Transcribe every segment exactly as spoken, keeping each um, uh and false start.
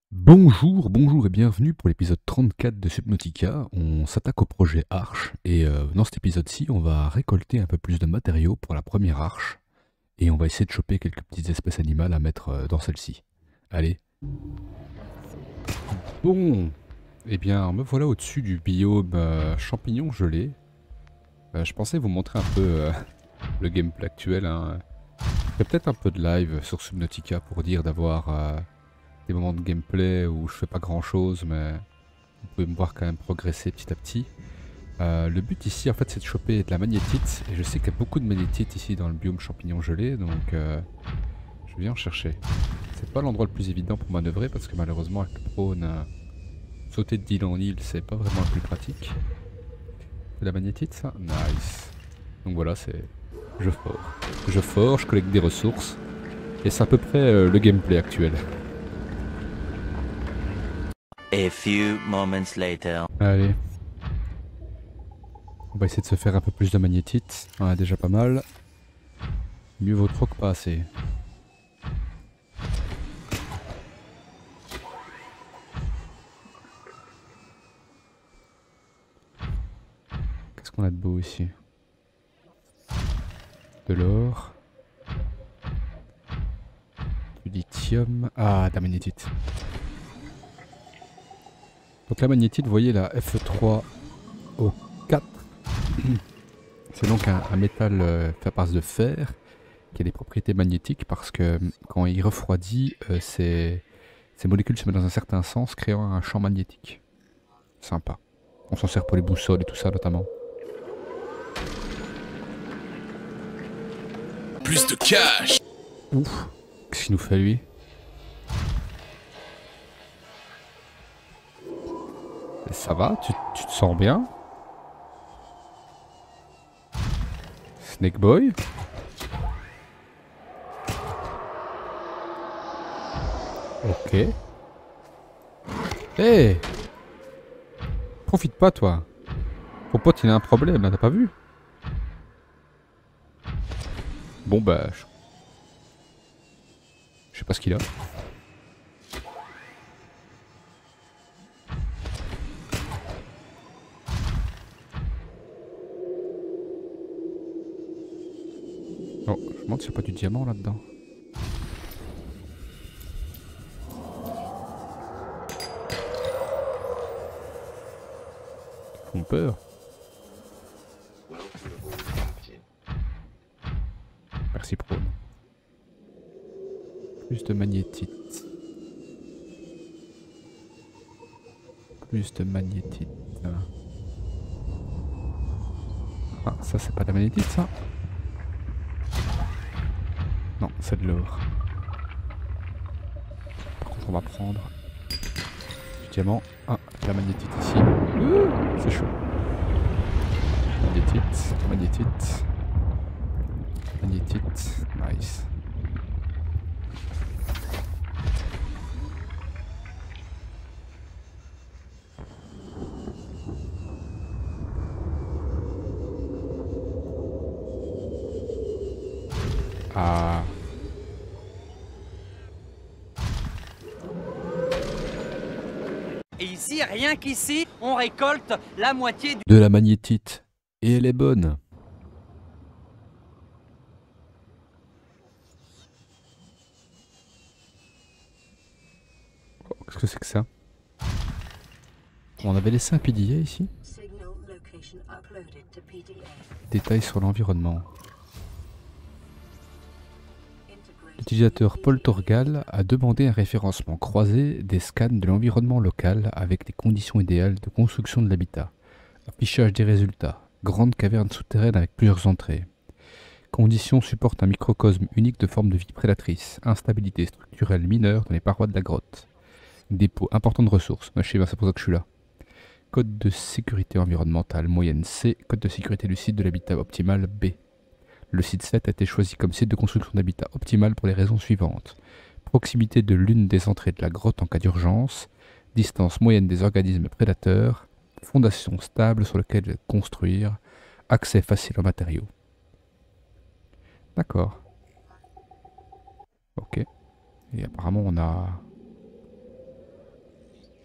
Bonjour, bonjour et bienvenue pour l'épisode trente-quatre de Subnautica. On s'attaque au projet Arche et euh, dans cet épisode-ci, on va récolter un peu plus de matériaux pour la première arche et on va essayer de choper quelques petites espèces animales à mettre euh, dans celle-ci. Allez. Bon, eh bien, me voilà au-dessus du biome euh, champignon gelé. Euh, je pensais vous montrer un peu euh, le gameplay actuel. Hein. Je ferai peut-être un peu de live sur Subnautica pour dire d'avoir euh, des moments de gameplay où je fais pas grand-chose, mais vous pouvez me voir quand même progresser petit à petit. Euh, le but ici, en fait, c'est de choper de la magnétite. Et je sais qu'il y a beaucoup de magnétite ici dans le biome champignon gelé, donc euh, je viens en chercher. C'est pas l'endroit le plus évident pour manœuvrer parce que malheureusement, avec le prône, euh, sauter de d'île en île, c'est pas vraiment le plus pratique. C'est la magnétite, ça? Nice. Donc voilà, c'est. Je forge. Je forge, je collecte des ressources. Et c'est à peu près euh, le gameplay actuel. A few moments later. Allez. On va essayer de se faire un peu plus de magnétite. On a déjà pas mal. Mieux vaut trop que pas assez. Qu'est-ce qu'on a de beau ici? De l'or. Du lithium. Ah, de la magnétite. Donc la magnétite, vous voyez la F trois O quatre. C'est donc un, un métal euh, fait à base de fer qui a des propriétés magnétiques parce que quand il refroidit, euh, ces, ces molécules se mettent dans un certain sens, créant un champ magnétique. Sympa. On s'en sert pour les boussoles et tout ça notamment. Plus de cash. Ouf. Qu'est-ce qu'il nous fait lui? Ça va? Tu, tu te sens bien? Snake Boy? Ok. Hé hey, profite pas toi. Ton pote il a un problème là, t'as pas vu? Bon bah... Je, je sais pas ce qu'il a. Oh, je me demande s'il n'y a pas du diamant là-dedans. Ils font peur. Merci Prone. Plus de magnétite. Plus de magnétite. Ah, ça c'est pas de la magnétite ça? Non, c'est de l'or. Par contre on va prendre du diamant. Ah, de la magnétite ici. C'est chaud. Magnétite, magnétite. Magnétite, nice. Ah. Et ici, rien qu'ici, on récolte la moitié du... De la magnétite. Et elle est bonne. Oh, qu'est-ce que c'est que ça? On avait laissé un P D A ici. Détails sur l'environnement. L'utilisateur Paul Torgal a demandé un référencement croisé des scans de l'environnement local avec les conditions idéales de construction de l'habitat. Affichage des résultats. Grande caverne souterraine avec plusieurs entrées. Conditions supportent un microcosme unique de forme de vie prédatrice. Instabilité structurelle mineure dans les parois de la grotte. Dépôt important de ressources. Je sais bien, c'est pour ça que je suis là. Code de sécurité environnementale moyenne C. Code de sécurité du site de l'habitat optimal B. Le site sept a été choisi comme site de construction d'habitat optimal pour les raisons suivantes. Proximité de l'une des entrées de la grotte en cas d'urgence. Distance moyenne des organismes prédateurs. Fondation stable sur laquelle construire. Accès facile aux matériaux. D'accord. Ok. Et apparemment on a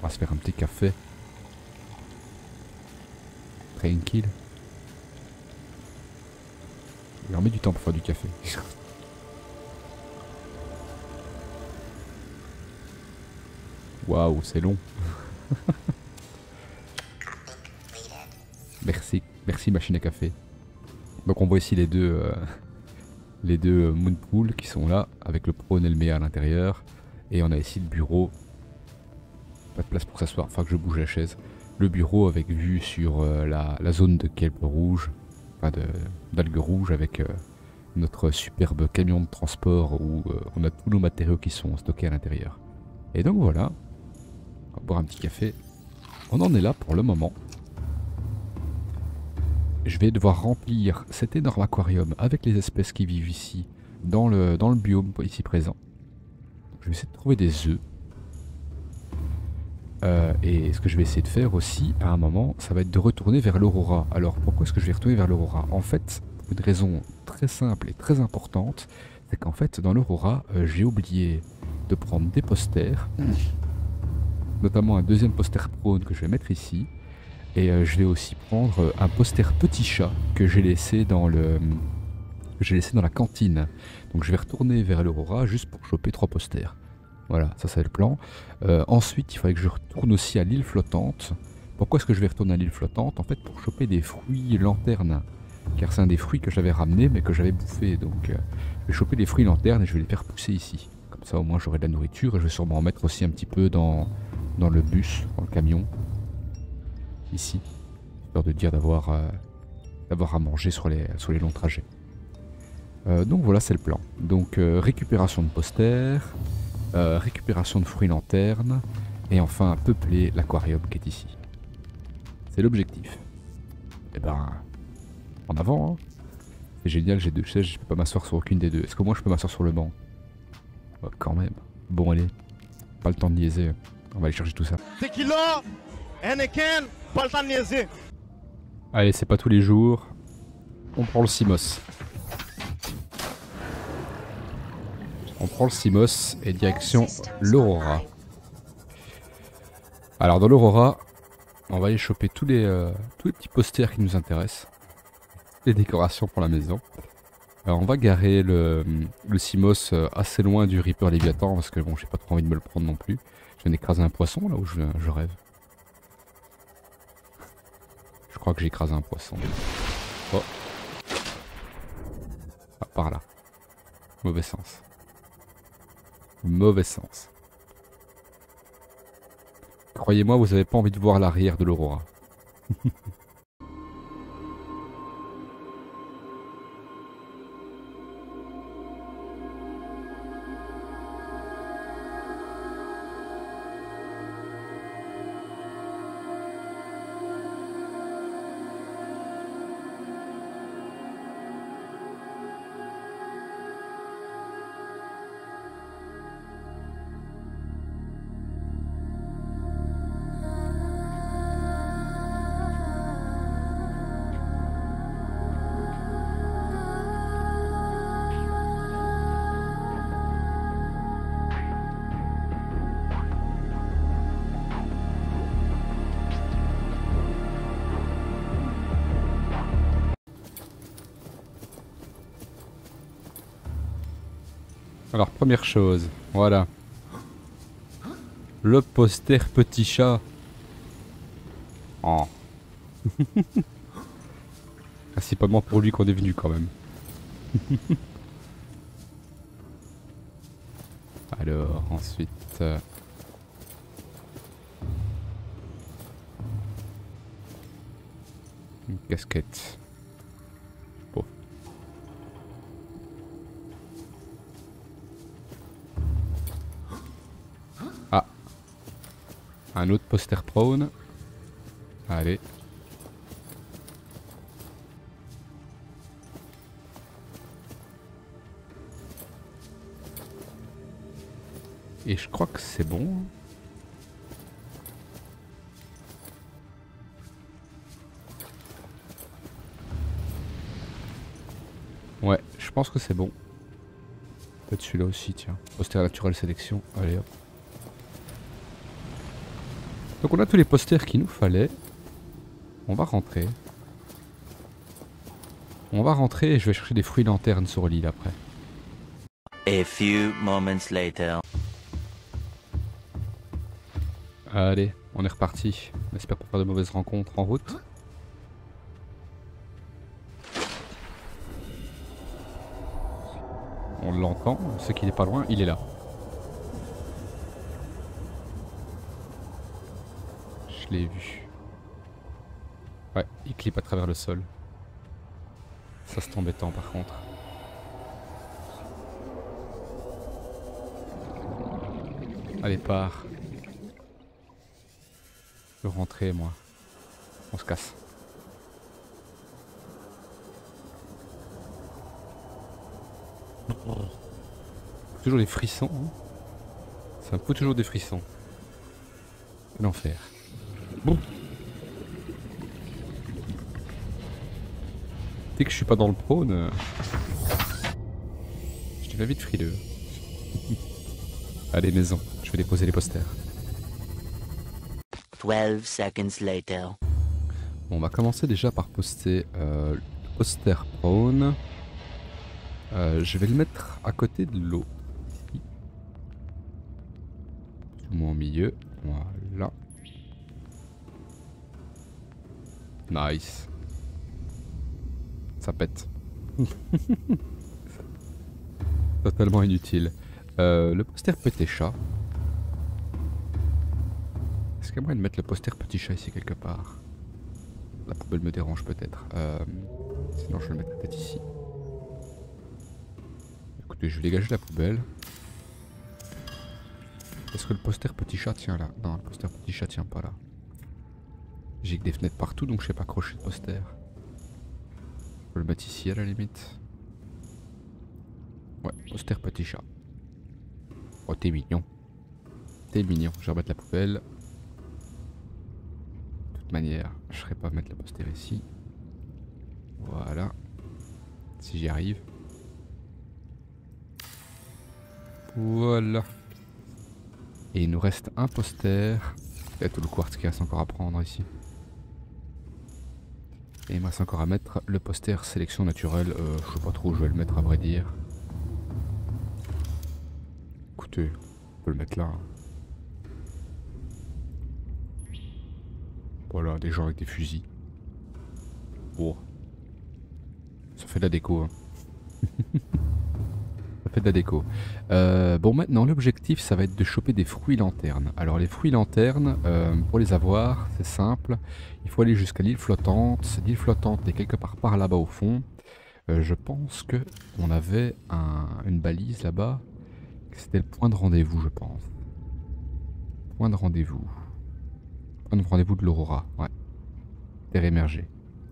On va se faire un petit café. Tranquille. Il en met du temps pour faire du café. Waouh, c'est long. Merci, merci machine à café. Donc on voit ici les deux, euh, les deux euh, Moonpool qui sont là avec le prône et le méa à l'intérieur. Et on a ici le bureau. Pas de place pour s'asseoir, enfin que je bouge la chaise. Le bureau avec vue sur euh, la, la zone de kelp rouge, enfin d'algues rouges avec euh, notre superbe camion de transport où euh, on a tous nos matériaux qui sont stockés à l'intérieur. Et donc voilà, on va boire un petit café. On en est là pour le moment. Je vais devoir remplir cet énorme aquarium avec les espèces qui vivent ici, dans le, dans le biome ici présent. Je vais essayer de trouver des œufs. Euh, et ce que je vais essayer de faire aussi, à un moment, ça va être de retourner vers l'Aurora. Alors, pourquoi est-ce que je vais retourner vers l'Aurora? En fait, pour une raison très simple et très importante, c'est qu'en fait, dans l'Aurora, euh, j'ai oublié de prendre des posters, notamment un deuxième poster prône que je vais mettre ici, et euh, je vais aussi prendre un poster petit chat que j'ai laissé dans le, que j'ai laissé dans la cantine. Donc, je vais retourner vers l'Aurora juste pour choper trois posters. Voilà, ça c'est le plan. Euh, ensuite, il fallait que je retourne aussi à l'île flottante. Pourquoi est-ce que je vais retourner à l'île flottante? En fait, pour choper des fruits lanternes. Car c'est un des fruits que j'avais ramené, mais que j'avais bouffé. Donc, euh, je vais choper des fruits lanternes et je vais les faire pousser ici. Comme ça, au moins, j'aurai de la nourriture. Et je vais sûrement en mettre aussi un petit peu dans, dans le bus, dans le camion. Ici. J'ai peur de dire d'avoir euh, d'avoir à manger sur les, sur les longs trajets. Euh, donc, voilà, c'est le plan. Donc, euh, récupération de posters. Euh, récupération de fruits lanternes et enfin peupler l'aquarium qui est ici. C'est l'objectif. Et ben, en avant, hein. C'est génial, j'ai deux chaises, je peux pas m'asseoir sur aucune des deux. Est-ce que moi je peux m'asseoir sur le banc? Oh, quand même. Bon allez, pas le temps de niaiser, on va aller chercher tout ça. Tequila, Heineken, pas le temps de niaiser. Allez, c'est pas tous les jours. On prend le Simos. On prend le Simos et direction l'Aurora. Alors dans l'Aurora, on va aller choper tous les, euh, tous les petits posters qui nous intéressent. Les décorations pour la maison. Alors on va garer le, le Simos assez loin du Reaper Léviathan parce que bon, j'ai pas trop envie de me le prendre non plus. Je viens d'écraser un poisson là où je, je rêve. Je crois que j'ai écrasé un poisson. Oh. Ah, par là. Mauvais sens. Mauvais sens. Croyez-moi, vous avez pas envie de voir l'arrière de l'Aurora. Alors première chose, voilà. Le poster petit chat. Oh. Principalement pour lui qu'on est venu quand même. Alors ensuite... Euh... Une casquette. Bon. Ah. Un autre poster prone. Allez. Et je crois que c'est bon. Ouais, je pense que c'est bon. Peut-être celui-là aussi, tiens. Poster naturel sélection. Allez hop. Donc on a tous les posters qu'il nous fallait. On va rentrer. On va rentrer et je vais chercher des fruits lanternes sur l'île après. A few moments later. Allez, on est reparti. On espère pas faire de mauvaises rencontres en route. On l'entend, on sait qu'il est pas loin, il est là. Je l'ai vu. Ouais, il clip à travers le sol. Ça c'est embêtant par contre. Allez, pars. Je veux rentrer moi. On se casse. Toujours des frissons. Hein. Ça me fout toujours des frissons. L'enfer. Bon. Dès que je suis pas dans le prône, euh... je deviens vite frileux. Allez, maison, je vais déposer les posters. Twelve seconds later. Bon, on va commencer déjà par poster euh, le poster prone. Euh, je vais le mettre à côté de l'eau. Plus ou moins au milieu. Voilà. Nice. Ça pète. Totalement inutile. Euh, le poster petit chat. Est-ce qu'il y a moyen de mettre le poster petit chat ici quelque part? La poubelle me dérange peut-être. Euh, sinon je vais le mettre peut-être ici. Écoutez, je vais dégager la poubelle. Est-ce que le poster petit chat tient là? Non, le poster petit chat tient pas là. J'ai que des fenêtres partout donc je sais pas accrocher le poster. Je peux le mettre ici à la limite. Ouais, poster petit chat. Oh, t'es mignon. T'es mignon. Je vais remettre la poubelle. De toute manière, je ne serais pas mettre le poster ici. Voilà. Si j'y arrive. Voilà. Et il nous reste un poster. Il y a tout le quartz qui reste encore à prendre ici. Et il me reste encore à mettre le poster sélection naturelle. Euh, je sais pas trop où je vais le mettre à vrai dire. Écoutez, on peut le mettre là. Voilà, des gens avec des fusils. Oh. Ça fait de la déco. Hein. Ça fait de la déco. Euh, bon, maintenant, l'objectif, ça va être de choper des fruits lanternes. Alors, les fruits lanternes, euh, pour les avoir, c'est simple. Il faut aller jusqu'à l'île flottante. Cette île flottante est quelque part par là-bas au fond. Euh, je pense que on avait un, une balise là-bas. C'était le point de rendez-vous, je pense. Point de rendez-vous. Point de rendez-vous de l'Aurora, ouais. Terre émergée.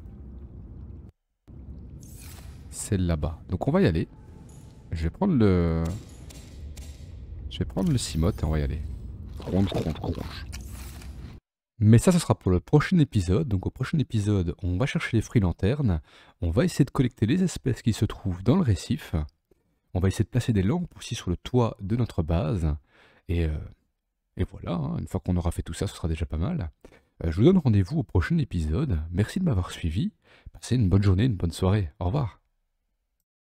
Celle là-bas. Donc on va y aller. Je vais prendre le... Je vais prendre le cimote et on va y aller. Ronde, ronde, ronde. Mais ça, ce sera pour le prochain épisode. Donc au prochain épisode, on va chercher les fruits lanternes. On va essayer de collecter les espèces qui se trouvent dans le récif. On va essayer de placer des lampes aussi sur le toit de notre base. Et, euh, et voilà, hein, une fois qu'on aura fait tout ça, ce sera déjà pas mal. Euh, je vous donne rendez-vous au prochain épisode. Merci de m'avoir suivi. Passez une bonne journée, une bonne soirée. Au revoir.